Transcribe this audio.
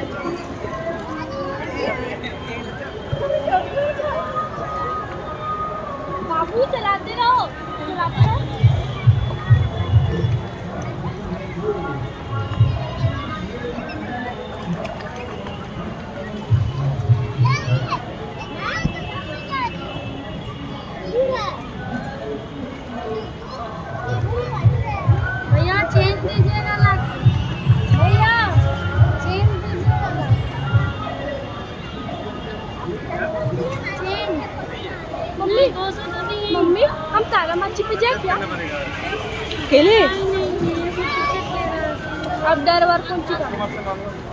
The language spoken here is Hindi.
बाबू चलाते रहो, चलाते रहो। भैया चेंज दीजिएगा ना, भैया चेंज दीजिएगा, चेंज। मम्मी मम्मी हम तारा माची पे जाए क्या अकेले? अब डर वर कौन सी